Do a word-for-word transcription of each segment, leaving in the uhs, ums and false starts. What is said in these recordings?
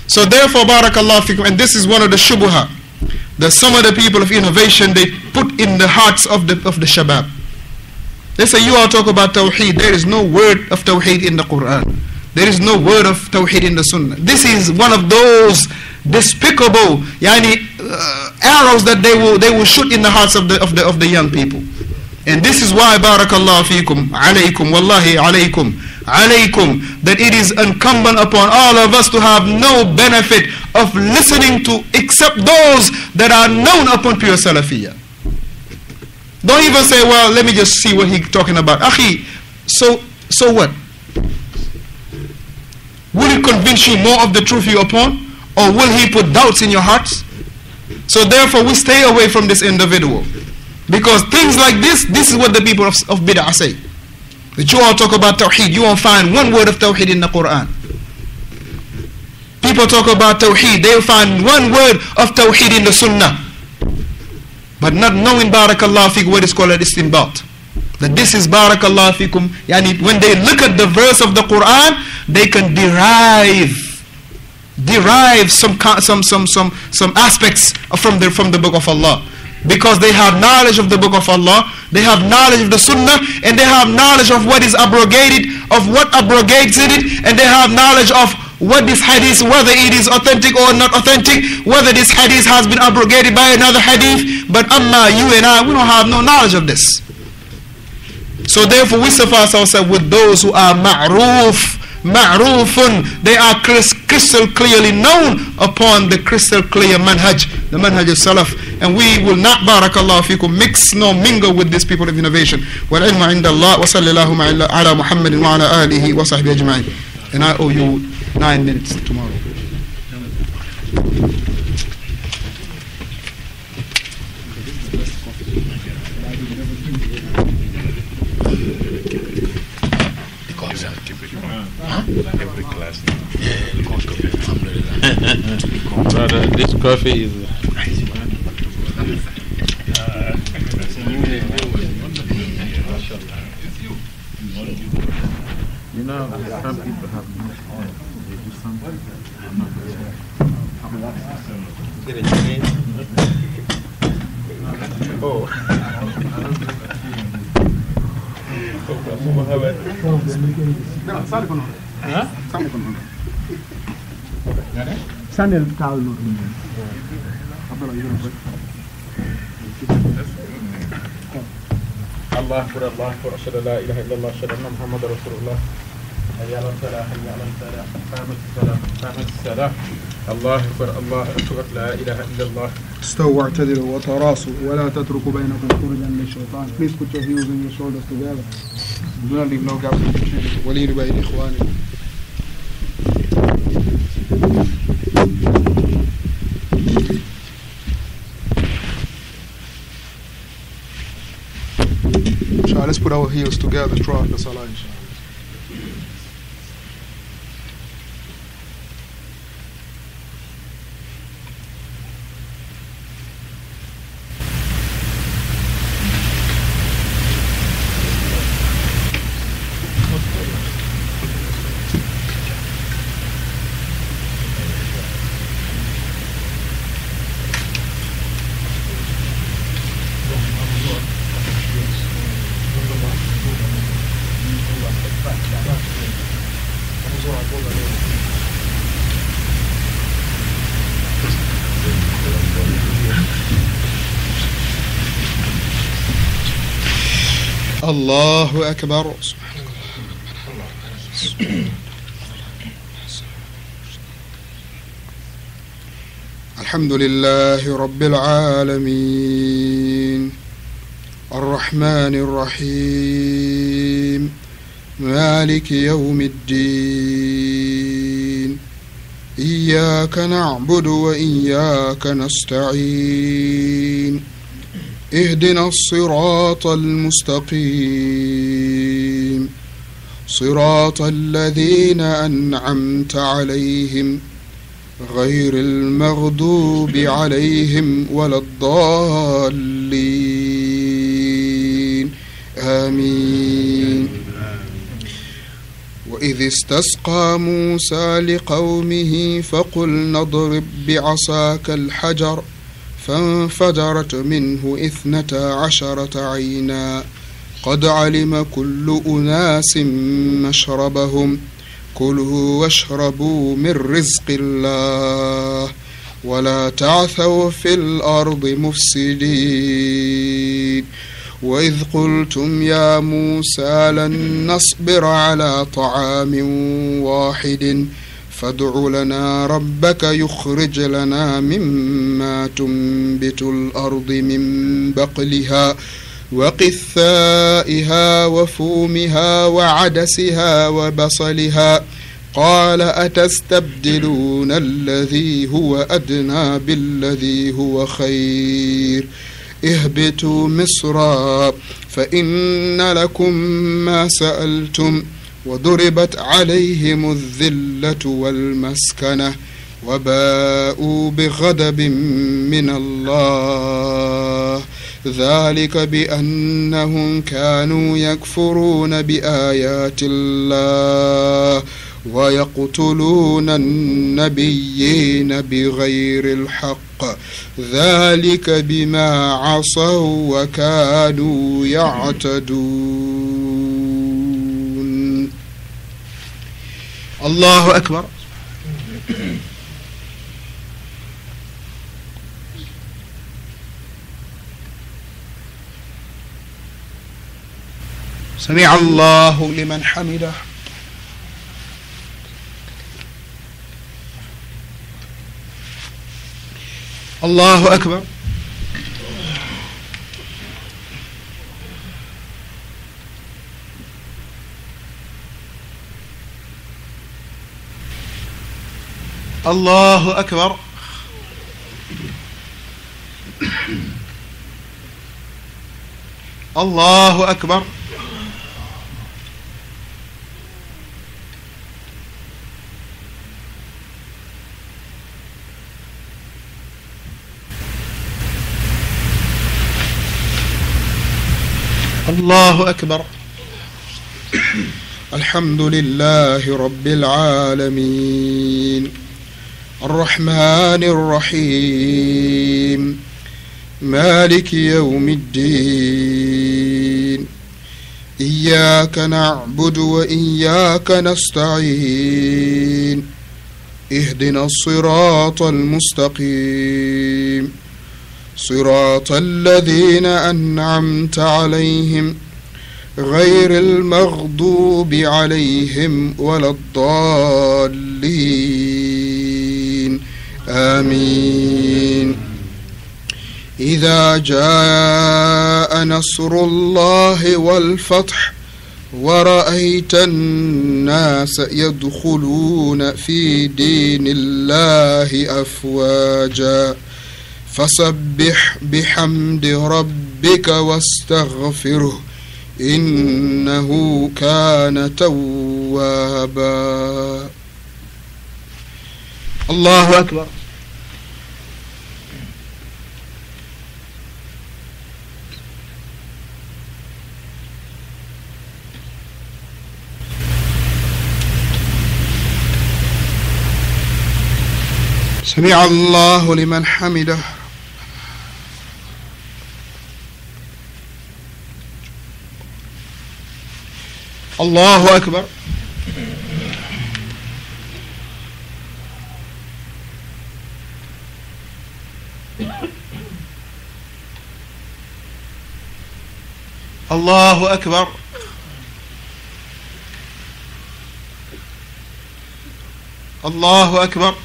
So therefore, barakallahu fikum, and this is one of the shubuha that some of the people of innovation, they put in the hearts of the of the shabab. They say, you all talk about tawheed. There is no word of tawheed in the Quran. There is no word of tawheed in the sunnah. This is one of those despicable yani, uh, arrows that they will they will shoot in the hearts of the of the of the young people. And this is why, barakallahu fikum, alaykum, wallahi alaykum, alaykum, that it is incumbent upon all of us to have no benefit of listening to except those that are known upon pure Salafiyah. Don't even say, well, let me just see what he's talking about. Akhi, so so what? Will it convince you more of the truth you're upon? Or will he put doubts in your hearts? So therefore we stay away from this individual. Because things like this, this is what the people of, of bid'ah say. That you all talk about tawheed, you won't find one word of tawheed in the Quran. People talk about tawheed, they'll find one word of tawheed in the sunnah. But not knowing, barakallahu fikum, what is called an istinbat. That this is barakallahu fikum, yani when they look at the verse of the Quran, they can derive derive some some some some some aspects from the from the book of Allah. Because they have knowledge of the book of Allah, they have knowledge of the sunnah, and they have knowledge of what is abrogated, of what abrogates in it, and they have knowledge of what this hadith, whether it is authentic or not authentic, whether this hadith has been abrogated by another hadith. But amma, you and I, we don't have no knowledge of this. So therefore we suffice ourselves with those who are ma'roof, ma'roofun, they are crystal clearly known upon the crystal clear manhaj, the manhaj of salaf, and we will not, barakallahu fikum, mix nor mingle with these people of innovation. Wal ilmu inda Allah, wa sallallahu ala Muhammadin wa ala alihi wa sahbihi ajma'in. And I owe you nine minutes tomorrow. Every class now. Yeah, brother, this coffee is you know, some people have no oil. They do something. I'm not Get it, oh. Huh? Sandal towel. Allah Akbar, Allah Akbar, ashhadu an la ilaha illallah, ashhadu anna Muhammadar Rasulullah. Hayya ala salah, hayya ala salah, qamat salah, qamat salah. Allah Akbar, Allah Akbar, la ilaha illallah. استووا واعتدلوا وتراصوا ولا تتركوا بينكم خروجا للشيطان. Please put your heels and your shoulders together. Do not leave no gaps in between. ولين بين إخواني. Inshallah, let's put our heels together throughout the salah, inshallah. الله أكبر. الحمد لله رب العالمين الرحمن الرحيم مالك يوم الدين إياك نعبد وإياك نستعين اهدنا الصراط المستقيم صراط الذين أنعمت عليهم غير المغضوب عليهم ولا الضالين آمين. وإذ استسقى موسى لقومه فقلنا اضرب بعصاك الحجر فانفجرت منه اثنتا عشرة عينا قد علم كل أناس مشربهم كلوا واشربوا من رزق الله ولا تعثوا في الأرض مفسدين وإذ قلتم يا موسى لن نصبر على طعام واحد فادع لنا ربك يخرج لنا مما تنبت الأرض من بقلها وقثائها وفومها وعدسها وبصلها قال أتستبدلون الذي هو أدنى بالذي هو خير اهبطوا مصرا فإن لكم ما سألتم وضربت عليهم الذلة والمسكنة وباءوا بغضب من الله ذلك بأنهم كانوا يكفرون بآيات الله ويقتلون النبيين بغير الحق ذلك بما عصوا وكانوا يعتدون. الله أكبر. سمع الله لمن حمده. الله أكبر. الله أكبر. الله أكبر. الله أكبر. الحمد لله رب العالمين الرحمن الرحيم مالك يوم الدين إياك نعبد وإياك نستعين اهدنا الصراط المستقيم صراط الذين أنعمت عليهم غير المغضوب عليهم ولا الضالين آمين. إذا جاء نصر الله والفتح ورأيت الناس يدخلون في دين الله أفواجا فسبح بحمد ربك واستغفره إنه كان توابا. الله أكبر. سمع الله لمن حمده. الله أكبر. الله أكبر. الله أكبر.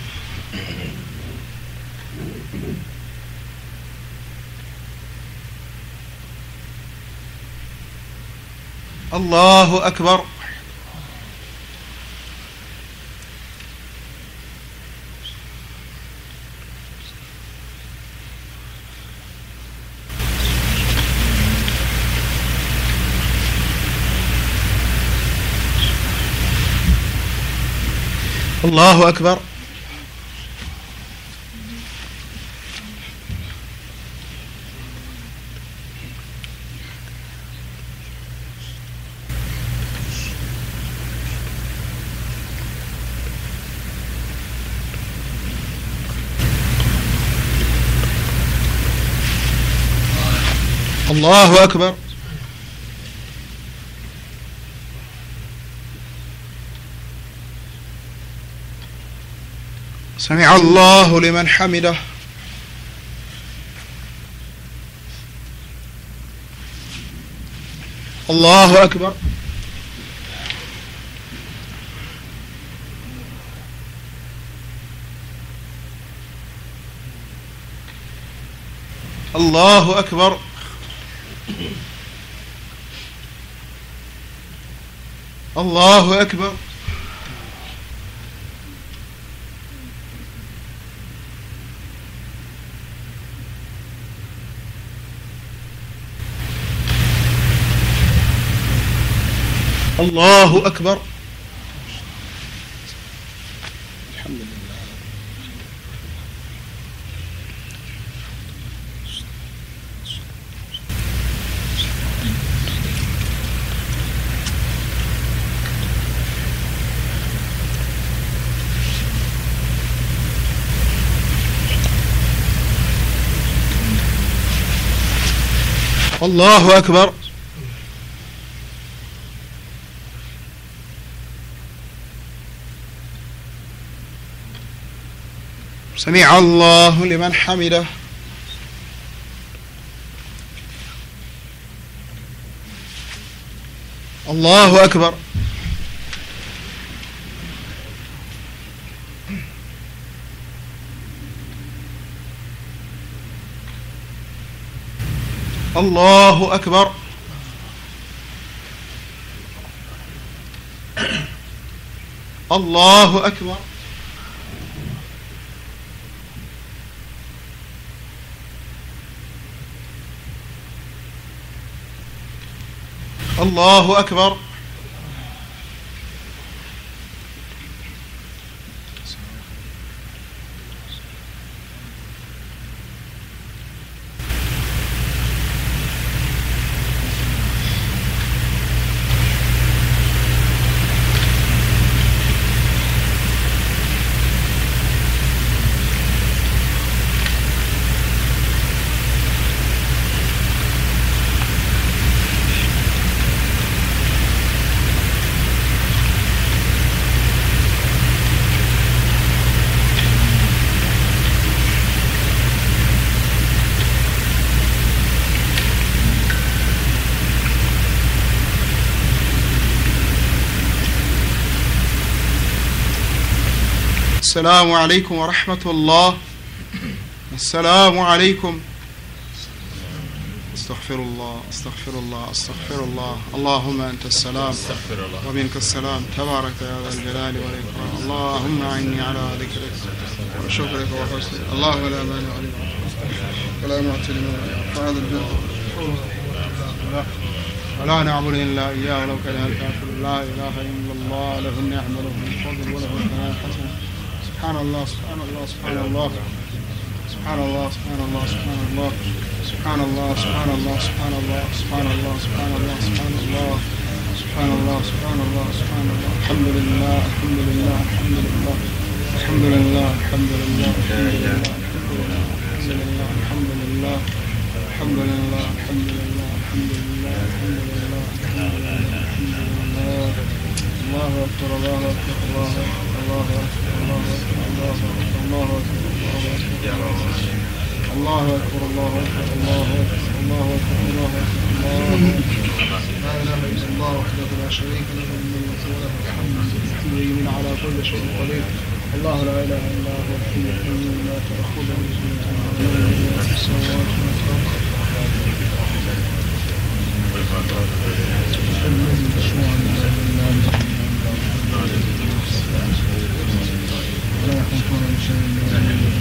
الله أكبر. الله أكبر. الله أكبر. سمع الله لمن حمده. الله أكبر. الله أكبر. الله أكبر. الله أكبر. الحمد لله. الله أكبر. سمع الله لمن حمده. الله أكبر. الله أكبر. الله أكبر. الله أكبر. السلام عليكم ورحمة الله. السلام عليكم. استغفر الله استغفر الله استغفر الله. اللهم أنت السلام ومنك السلام، تبارك يا ذا الجلال والإكرام. اللهم أعني على ذكرك وشكرك وحسنك. الله لا مانع لما ولا معطي لما فهذا الجد ولا نعبد إلا إياه ولو كره الكافرون. لا إله إلا الله، له النعمة وله الفضل وله الثناء الحسن. سبحان الله سبحان الله سبحان الله سبحان الله سبحان الله سبحان الله سبحان الله سبحان الله سبحان الله سبحان الله سبحان الله سبحان الله سبحان الله سبحان الله سبحان الله. الحمد لله الحمد لله الحمد لله الحمد لله الحمد لله الحمد لله الحمد لله الحمد لله الحمد لله الحمد لله الحمد لله الحمد لله الحمد لله الحمد لله. الله أكبر الله أكبر الله أكبر الله أكبر الله أكبر الله أكبر الله أكبر الله أكبر الله أكبر الله أكبر الله أكبر الله أكبر الله أكبر. لا إله إلا الله وحده لا شريك له الملك وله الحمد يمين على كل شيء قدير. الله لا إله إلا هو الحي القيوم لا تأخذه سنة ولا نوم في السماوات والأرض. الذي يشفع عنده ولا يحيطون بشيء من علمه